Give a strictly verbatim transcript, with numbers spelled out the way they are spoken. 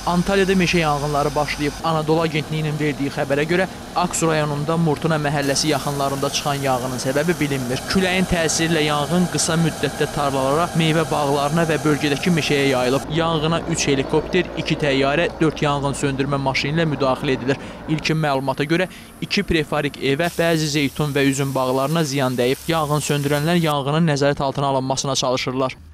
Antalyada meşə yanğınları başlayıb. Anadolu Agentliyinin verdiyi xəbərə görə Aksu rayonunda Murtuna məhəlləsi yaxınlarında çıxan yanğının səbəbi bilinmir. Küləyin təsiri ilə yanğın qısa müddətdə tarlalara, meyvə bağlarına və bölgədəki meşəyə yayılıb. Yanğına üç helikopter, iki təyyarə, dörd yanğın söndürmə maşını ilə müdaxilə edilir. İlkin məlumata görə iki prefarik evə, bəzi zeytun və üzüm bağlarına ziyan dəyib. Yanğın söndürənlər yanğının nəzarət altına alınmasına çalışırlar.